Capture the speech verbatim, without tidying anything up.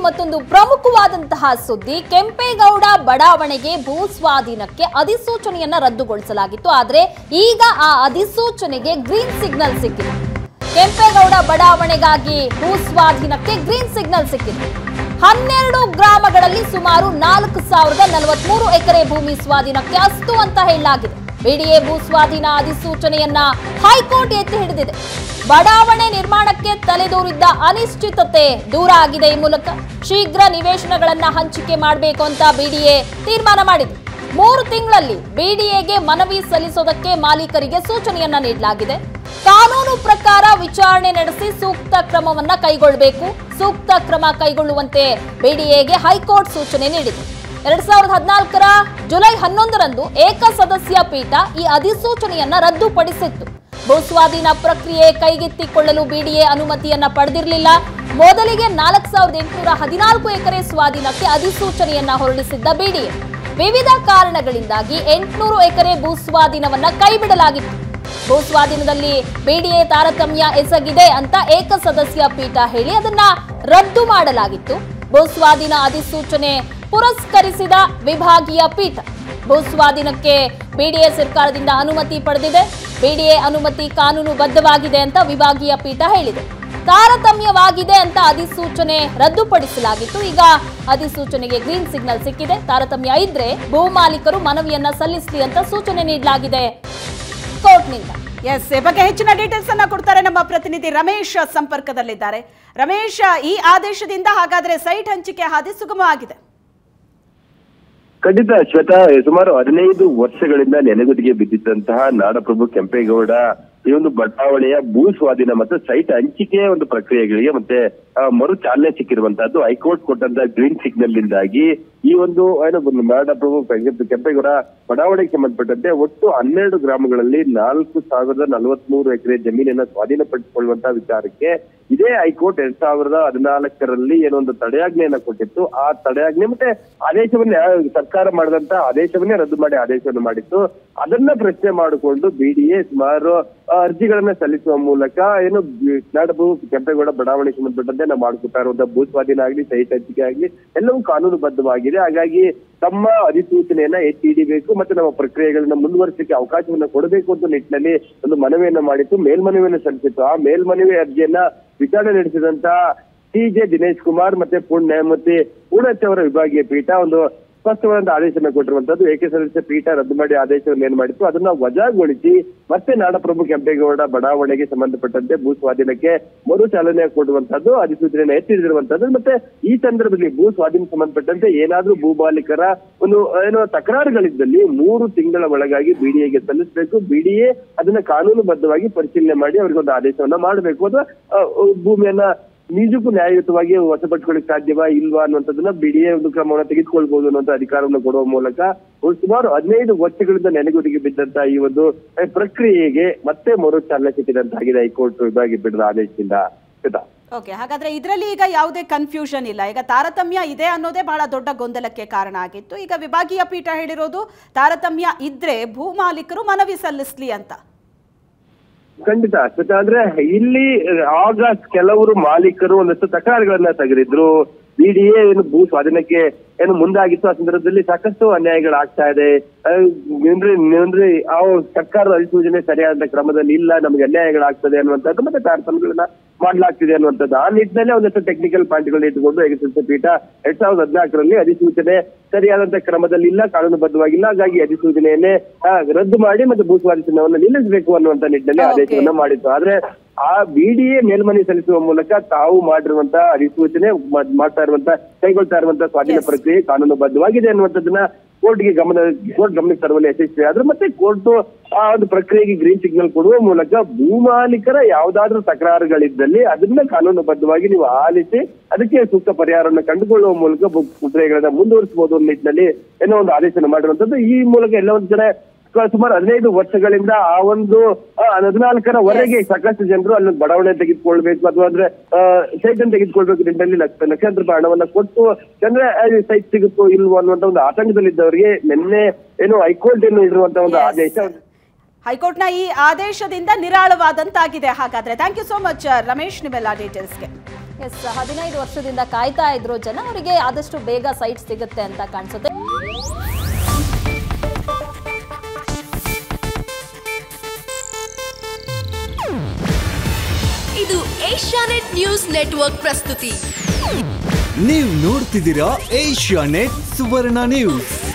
ಮತ್ತೊಂದು ಪ್ರಮುಖವಾದಂತಹ ಸುದ್ದಿ. ಕೆಂಪೇಗೌಡ ಬಡಾವಣೆಗೆ ಭೂ ಸ್ವಾಧೀನಕ್ಕೆ ಅಧಿಸೂಚನೆಯನ್ನ ರದ್ದುಗೊಳಿಸಲಾಗಿತ್ತು. ಆದರೆ ಈಗ ಆ ಅಧಿಸೂಚನೆಗೆ ಗ್ರೀನ್ ಸಿಗ್ನಲ್ ಸಿಕ್ಕಿದೆ. ಕೆಂಪೇಗೌಡ ಬಡಾವಣೆಗಾಗಿ ಭೂ ಸ್ವಾಧೀನಕ್ಕೆ ಗ್ರೀನ್ ಸಿಗ್ನಲ್ ಸಿಕ್ಕಿದೆ. ಹನ್ನೆರಡು ಗ್ರಾಮಗಳಲ್ಲಿ ಸುಮಾರು ನಾಲ್ಕು ಸಾವಿರದ ನಲವತ್ಮೂರು ಎಕರೆ ಭೂಮಿ ಸ್ವಾಧೀನಕ್ಕೆ ಅಸ್ತು ಅಂತ ಹೇಳಲಾಗಿದೆ. ಬಿಡಿಎ ಭೂ ಸ್ವಾಧೀನ ಅಧಿಸೂಚನೆಯನ್ನ ಹೈಕೋರ್ಟ್ ಎತ್ತಿ ಹಿಡಿದಿದೆ. ಬಡಾವಣೆ ನಿರ್ಮಾಣಕ್ಕೆ ತಲೆದೋರಿದ್ದ ಅನಿಶ್ಚಿತತೆ ದೂರ ಆಗಿದೆ. ಈ ಮೂಲಕ ಶೀಘ್ರ ನಿವೇಶನಗಳನ್ನ ಹಂಚಿಕೆ ಮಾಡಬೇಕು ಅಂತ ಬಿಡಿಎ ತೀರ್ಮಾನ ಮಾಡಿದೆ. ಮೂರು ತಿಂಗಳಲ್ಲಿ ಬಿಡಿಎಗೆ ಮನವಿ ಸಲ್ಲಿಸೋದಕ್ಕೆ ಮಾಲೀಕರಿಗೆ ಸೂಚನೆಯನ್ನ ನೀಡಲಾಗಿದೆ. ಕಾನೂನು ಪ್ರಕಾರ ವಿಚಾರಣೆ ನಡೆಸಿ ಸೂಕ್ತ ಕ್ರಮವನ್ನ ಕೈಗೊಳ್ಳಬೇಕು. ಸೂಕ್ತ ಕ್ರಮ ಕೈಗೊಳ್ಳುವಂತೆ ಬಿಡಿಎಗೆ ಹೈಕೋರ್ಟ್ ಸೂಚನೆ ನೀಡಿದೆ. ಎರಡ್ ಸಾವಿರದ ಹದಿನಾಲ್ಕರ ಜುಲೈ ಹನ್ನೊಂದರಂದು ಏಕಸದಸ್ಯ ಪೀಠ ಈ ಅಧಿಸೂಚನೆಯನ್ನ ರದ್ದುಪಡಿಸಿತ್ತು. ಭೂಸ್ವಾಧೀನ ಪ್ರಕ್ರಿಯೆ ಕೈಗೆತ್ತಿಕೊಳ್ಳಲು ಬಿಡಿಎ ಅನುಮತಿಯನ್ನ ಪಡೆದಿರಲಿಲ್ಲ. ಮೊದಲಿಗೆ ನಾಲ್ಕು ಸಾವಿರದ ಎಂಟುನೂರ ಹದಿನಾಲ್ಕು ಎಕರೆ ಸ್ವಾಧೀನಕ್ಕೆ ಅಧಿಸೂಚನೆಯನ್ನ ಹೊರಡಿಸಿದ್ದ ಬಿಡಿಎ ವಿವಿಧ ಕಾರಣಗಳಿಂದಾಗಿ ಎಂಟುನೂರು ಎಕರೆ ಭೂಸ್ವಾಧೀನವನ್ನ ಕೈಬಿಡಲಾಗಿತ್ತು. ಭೂಸ್ವಾಧೀನದಲ್ಲಿ ಬಿಡಿಎ ತಾರತಮ್ಯ ಎಸಗಿದೆ ಅಂತ ಏಕಸದಸ್ಯ ಪೀಠ ಹೇಳಿ ಅದನ್ನ ರದ್ದು ಮಾಡಲಾಗಿತ್ತು. ಭೂಸ್ವಾಧೀನ ಅಧಿಸೂಚನೆ ಪುರಸ್ಕರಿಸಿದ ವಿಭಾಗೀಯ ಪೀಠ ಭೂಸ್ವಾಧೀನಕ್ಕೆ ಬಿಡಿಎ ಸರ್ಕಾರದಿಂದ ಅನುಮತಿ ಪಡೆದಿದೆ. ಬಿಡಿಎ ಅನುಮತಿ ಕಾನೂನುಬದ್ಧವಾಗಿದೆ ಅಂತ ವಿಭಾಗೀಯ ಪೀಠ ಹೇಳಿದೆ. ತಾರತಮ್ಯವಾಗಿದೆ ಅಂತ ಅಧಿಸೂಚನೆ ರದ್ದುಪಡಿಸಲಾಗಿತ್ತು. ಈಗ ಅಧಿಸೂಚನೆಗೆ ಗ್ರೀನ್ ಸಿಗ್ನಲ್ ಸಿಕ್ಕಿದೆ. ತಾರತಮ್ಯ ಇದ್ರೆ ಭೂ ಮಾಲೀಕರು ಮನವಿಯನ್ನ ಸಲ್ಲಿಸಲಿ ಅಂತ ಸೂಚನೆ ನೀಡಲಾಗಿದೆ ಕೋರ್ಟ್ನಿಂದ. ಎಸ್, ಈ ಬಗ್ಗೆ ಹೆಚ್ಚಿನ ಡೀಟೇಲ್ಸ್ ಅನ್ನ ಕೊಡ್ತಾರೆ ನಮ್ಮ ಪ್ರತಿನಿಧಿ ರಮೇಶ್ ಸಂಪರ್ಕದಲ್ಲಿದ್ದಾರೆ. ರಮೇಶ್, ಈ ಆದೇಶದಿಂದ ಹಾಗಾದ್ರೆ ಸೈಟ್ ಹಂಚಿಕೆ ಹಾದಿ ಸುಗಮವಾಗಿದೆ? ಖಂಡಿತ ಶ್ವೇತಾ, ಸುಮಾರು ಹದಿನೈದು ವರ್ಷಗಳಿಂದ ನೆನೆಗುದಿಗೆ ಬಿದ್ದಿದ್ದಂತಹ ನಾಡಪ್ರಭು ಕೆಂಪೇಗೌಡ ಈ ಒಂದು ಬಡಾವಣೆಯ ಭೂ ಸ್ವಾಧೀನ ಮತ್ತು ಸೈಟ್ ಹಂಚಿಕೆ ಒಂದು ಪ್ರಕ್ರಿಯೆಗಳಿಗೆ ಮತ್ತೆ ಮರು ಚಾಲನೆ ಸಿಕ್ಕಿರುವಂತಹದ್ದು ಹೈಕೋರ್ಟ್ ಕೊಟ್ಟಂತಹ ಗ್ರೀನ್ ಸಿಗ್ನಲ್ ಇಂದಾಗಿ ಈ ಒಂದು ಏನು ನಾಡಪ್ರಭು ಕೆಂಪೇಗೌಡ ಬಡಾವಣೆಗೆ ಸಂಬಂಧಪಟ್ಟಂತೆ ಒಟ್ಟು ಹನ್ನೆರಡು ಗ್ರಾಮಗಳಲ್ಲಿ ನಾಲ್ಕು ಸಾವಿರದ ನಲವತ್ಮೂರು ಎಕರೆ ಜಮೀನನ್ನ ಸ್ವಾಧೀನಪಡಿಸಿಕೊಳ್ಳುವಂತಹ ವಿಚಾರಕ್ಕೆ ಇದೇ ಹೈಕೋರ್ಟ್ ಎರಡ್ ಸಾವಿರದ ಹದಿನಾಲ್ಕರಲ್ಲಿ ಏನೊಂದು ತಡೆಯಾಜ್ಞೆಯನ್ನ ಕೊಟ್ಟಿತ್ತು. ಆ ತಡೆಯಾಜ್ಞೆ ಮತ್ತೆ ಆದೇಶವನ್ನೇ ಸರ್ಕಾರ ಮಾಡಿದಂತ ಆದೇಶವನ್ನೇ ರದ್ದು ಮಾಡಿ ಆದೇಶವನ್ನು ಮಾಡಿತ್ತು. ಅದನ್ನ ಪ್ರಶ್ನೆ ಮಾಡಿಕೊಂಡು ಬಿಡಿಎ ಸುಮಾರು ಅರ್ಜಿಗಳನ್ನ ಸಲ್ಲಿಸುವ ಮೂಲಕ ಏನು ನಾಡಪ್ರಭು ಕೆಂಪೇಗೌಡ ಬಡಾವಣೆಗೆ ಸಂಬಂಧಪಟ್ಟಂತೆ ನಾವು ಮಾಡ್ಕೊತಾ ಇರುವಂತಹ ಭೂ ಸ್ವಾಧೀನ ಆಗ್ಲಿ ಸೈಟ್ ಹಂಚಿಕೆ ಆಗ್ಲಿ ಎಲ್ಲವೂ ಕಾನೂನುಬದ್ಧವಾಗಿದೆ. ಹಾಗಾಗಿ ತಮ್ಮ ಅಧಿಸೂಚನೆಯನ್ನ ಎತ್ತಿ ಹಿಡಿಬೇಕು ಮತ್ತೆ ನಮ್ಮ ಪ್ರಕ್ರಿಯೆಗಳನ್ನ ಮುಂದುವರಿಸಲಿಕ್ಕೆ ಅವಕಾಶವನ್ನ ಕೊಡಬೇಕು ಅಂತ ನಿಟ್ಟಿನಲ್ಲಿ ಒಂದು ಮನವಿಯನ್ನ ಮಾಡಿತ್ತು, ಮೇಲ್ಮನವಿಯನ್ನು ಸಲ್ಲಿಸಿತ್ತು. ಆ ಮೇಲ್ಮನವಿ ಅರ್ಜಿಯನ್ನ ವಿಚಾರಣೆ ನಡೆಸಿದಂತ ಟಿ ಜೆ ದಿನೇಶ್ ಕುಮಾರ್ ಮತ್ತೆ ಪೂರ್ಣ ನ್ಯಾಯಮೂರ್ತಿ ಪೂರ್ಣಚ್ ಅವರ ವಿಭಾಗೀಯ ಪೀಠ ಒಂದು ಸ್ಪಷ್ಟವಾದ ಆದೇಶನ ಕೊಟ್ಟಿರುವಂತದ್ದು. ಏಕಸದಸ್ಯ ಪೀಠ ರದ್ದು ಮಾಡಿ ಆದೇಶವನ್ನು ಏನ್ ಮಾಡಿತ್ತು ಅದನ್ನ ವಜಾಗೊಳಿಸಿ ಮತ್ತೆ ನಾಡಪ್ರಭು ಕೆಂಪೇಗೌಡ ಬಡಾವಣೆಗೆ ಸಂಬಂಧಪಟ್ಟಂತೆ ಭೂ ಸ್ವಾಧೀನಕ್ಕೆ ಮರು ಚಾಲನೆ ಕೊಡುವಂತದ್ದು ಅಧಿಸೂಚನೆಯನ್ನು ಎತ್ತಿಡಿರುವಂತದ್ದು. ಮತ್ತೆ ಈ ಸಂದರ್ಭದಲ್ಲಿ ಭೂ ಸ್ವಾಧೀನ ಸಂಬಂಧಪಟ್ಟಂತೆ ಏನಾದ್ರೂ ಭೂ ಮಾಲೀಕರ ಒಂದು ಏನೋ ತಕರಾರುಗಳಿದ್ದಲ್ಲಿ ಮೂರು ತಿಂಗಳ ಒಳಗಾಗಿ ಬಿಡಿಎಗೆ ಸಲ್ಲಿಸಬೇಕು. ಬಿಡಿಎ ಅದನ್ನ ಕಾನೂನುಬದ್ಧವಾಗಿ ಪರಿಶೀಲನೆ ಮಾಡಿ ಅವರಿಗೆ ಒಂದು ಆದೇಶವನ್ನ ಮಾಡಬೇಕು. ಅಥವಾ ಭೂಮಿಯನ್ನ ನಿಜಕ್ಕೂ ನ್ಯಾಯಯುತವಾಗಿ ವಶಪಡಿಸಿಕೊಳ್ಳಿಕ್ಕೆ ಸಾಧ್ಯವಾ ಇಲ್ವಾ ಅನ್ನುವಂಥದ್ದನ್ನ ಬಿಡಿಎ ಒಂದು ಕ್ರಮವನ್ನು ತೆಗೆದುಕೊಳ್ಬಹುದು ಅನ್ನುವಂಥ ಅಧಿಕಾರವನ್ನು ಕೊಡುವ ಮೂಲಕ ಸುಮಾರು ಹದಿನೈದು ವರ್ಷಗಳಿಂದ ನೆನೆಗುದಿಗೆ ಬಿದ್ದಂತಹ ಈ ಒಂದು ಪ್ರಕ್ರಿಯೆಗೆ ಮತ್ತೆ ಮರು ಚಾಲನೆ ಸಿಕ್ಕಿದಂತಾಗಿದೆ ಹೈಕೋರ್ಟ್ ವಿಭಾಗೀಯ ಪೀಠದ ಆದೇಶದಿಂದ. ಓಕೆ, ಹಾಗಾದ್ರೆ ಇದರಲ್ಲಿ ಈಗ ಯಾವುದೇ ಕನ್ಫ್ಯೂಷನ್ ಇಲ್ಲ. ಈಗ ತಾರತಮ್ಯ ಇದೆ ಅನ್ನೋದೇ ಬಹಳ ದೊಡ್ಡ ಗೊಂದಲಕ್ಕೆ ಕಾರಣ ಆಗಿತ್ತು. ಈಗ ವಿಭಾಗೀಯ ಪೀಠ ಹೇಳಿರೋದು ತಾರತಮ್ಯ ಇದ್ರೆ ಭೂ ಮಾಲೀಕರು ಮನವಿ ಸಲ್ಲಿಸ್ಲಿ ಅಂತ. ಖಂಡಿತ ಅಷ್ಟೇ. ಅಂದ್ರೆ ಇಲ್ಲಿ ಆಗ ಕೆಲವರು ಮಾಲೀಕರು ಒಂದಷ್ಟು ತಕರಾರುಗಳನ್ನ ತೆಗೆದಿದ್ರು. ಬಿಡಿಎ ಏನು ಭೂ ಸ್ವಾಧೀನಕ್ಕೆ ಏನು ಮುಂದಾಗಿತ್ತು ಆ ಸಂದರ್ಭದಲ್ಲಿ ಸಾಕಷ್ಟು ಅನ್ಯಾಯಗಳಾಗ್ತಾ ಇದೆ ಅಂದ್ರೆ ಅಂದ್ರೆ ಆ ಸರ್ಕಾರದ ಅಧಿಸೂಚನೆ ಸರಿಯಾದ ಕ್ರಮದಲ್ಲಿ ಇಲ್ಲ, ನಮ್ಗೆ ಅನ್ಯಾಯಗಳಾಗ್ತದೆ ಅನ್ನುವಂಥದ್ದು ಮತ್ತೆ ತಾರತಮ್ಯಗಳನ್ನ ಮಾಡ್ಲಾಗ್ತಿದೆ ಅನ್ನುವಂಥದ್ದು. ಆ ನಿಟ್ಟಿನಲ್ಲಿ ಒಂದಷ್ಟು ಟೆಕ್ನಿಕಲ್ ಪಾಯಿಂಟ್ಗಳನ್ನ ಇಟ್ಟುಕೊಂಡು ಏಕಸದಸ್ಯ ಪೀಠ ಎರಡ್ ಸಾವಿರದ ಹದಿನಾಲ್ಕರಲ್ಲಿ ಅಧಿಸೂಚನೆ ಸರಿಯಾದಂತ ಕ್ರಮದಲ್ಲಿ ಇಲ್ಲ, ಕಾನೂನುಬದ್ಧವಾಗಿಲ್ಲ, ಹಾಗಾಗಿ ಅಧಿಸೂಚನೆಯನ್ನೇ ರದ್ದು ಮಾಡಿ ಮತ್ತೆ ಭೂ ಸ್ವಾಧೀನವನ್ನು ನಿಲ್ಲಿಸಬೇಕು ಅನ್ನುವಂತ ನಿಟ್ಟಿನಲ್ಲಿ ಆದೇಶವನ್ನ ಮಾಡಿತ್ತು. ಆದ್ರೆ ಆ ಬಿಡಿಎ ಮೇಲ್ಮನವಿ ಸಲ್ಲಿಸುವ ಮೂಲಕ ತಾವು ಮಾಡಿರುವಂತಹ ಅಧಿಸೂಚನೆ ಮಾಡ್ತಾ ಇರುವಂತಹ ಕೈಗೊಳ್ತಾ ಇರುವಂತಹ ಸ್ವಾಧೀನ ಪ್ರಕ್ರಿಯೆ ಕಾನೂನುಬದ್ಧವಾಗಿದೆ ಅನ್ನುವಂಥದ್ದನ್ನ ಕೋರ್ಟ್ಗೆ ಗಮನ ಕೋರ್ಟ್ ಗಮನಕ್ಕೆ ತರುವಲ್ಲಿ ಯಶಸ್ವಿ ಆದ್ರೆ ಮತ್ತೆ ಕೋರ್ಟ್ ಆ ಒಂದು ಪ್ರಕ್ರಿಯೆಗೆ ಗ್ರೀನ್ ಸಿಗ್ನಲ್ ಕೊಡುವ ಮೂಲಕ ಭೂ ಮಾಲೀಕರ ಯಾವ್ದಾದ್ರೂ ತಕರಾರುಗಳಿದ್ದಲ್ಲಿ ಅದನ್ನ ಕಾನೂನುಬದ್ಧವಾಗಿ ನೀವು ಆಲಿಸಿ ಅದಕ್ಕೆ ಸೂಕ್ತ ಪರಿಹಾರವನ್ನು ಕಂಡುಕೊಳ್ಳುವ ಮೂಲಕ ಪ್ರಕ್ರಿಯೆಗಳನ್ನ ಮುಂದುವರಿಸಬಹುದು ಅನ್ನೋ ನಿಟ್ಟಿನಲ್ಲಿ ಏನೋ ಒಂದು ಆದೇಶನ ಮಾಡಿರುವಂತದ್ದು. ಈ ಮೂಲಕ ಎಲ್ಲ ಒಂದು ಜನ ಸುಮಾರು ಹದಿನೈದು ವರ್ಷಗಳಿಂದ ಆ ಒಂದು ಹದಿನಾಲ್ಕರ ವರೆಗೆ ಸಾಕಷ್ಟು ಜನರು ಅಲ್ಲಿ ಬಡಾವಣೆ ತೆಗೆದುಕೊಳ್ಬೇಕು ಅಥವಾ ಅಂದ್ರೆ ಸೈಟ್ ಅನ್ನು ತೆಗೆದುಕೊಳ್ಬೇಕು ನಿಟ್ಟಿನಲ್ಲಿ ಲಕ್ಷ ಲಕ್ಷಾಂತರ ರೂಪಾಯಿ ಹಣವನ್ನ ಕೊಟ್ಟು ಅಂದ್ರೆ ಸೈಟ್ ಸಿಗುತ್ತೋ ಇಲ್ವೋ ಅನ್ನುವಂತ ಒಂದು ಆತಂಕದಲ್ಲಿದ್ದವರಿಗೆ ನಿನ್ನೆ ಏನು ಹೈಕೋರ್ಟ್ ಏನು ಇರುವಂತಹ ಒಂದು ಆದೇಶ ಹೈಕೋರ್ಟ್ನ ಈ ಆದೇಶದಿಂದ ನಿರಾಳವಾದಂತಾಗಿದೆ. ಹಾಗಾದ್ರೆ thank you so much Ramesh, ನಿಮ್ಮೆಲ್ಲ ಡೀಟೇಲ್ಸ್ಗೆ. ಎಸ್ ಹದಿನೈದು ವರ್ಷದಿಂದ ಕಾಯ್ತಾ ಇದ್ರು ಜನ, ಅವರಿಗೆ ಆದಷ್ಟು ಬೇಗ ಸೈಟ್ ಸಿಗುತ್ತೆ ಅಂತ ಕಾಣಿಸುತ್ತೆ. ಇದು ಏಷ್ಯಾನೆಟ್ ನ್ಯೂಸ್ ನೆಟ್ವರ್ಕ್ ಪ್ರಸ್ತುತಿ. ನೀವು ನೋಡ್ತಿದ್ದೀರಾ ಏಷ್ಯಾನೆಟ್ ಸುವರ್ಣ ನ್ಯೂಸ್.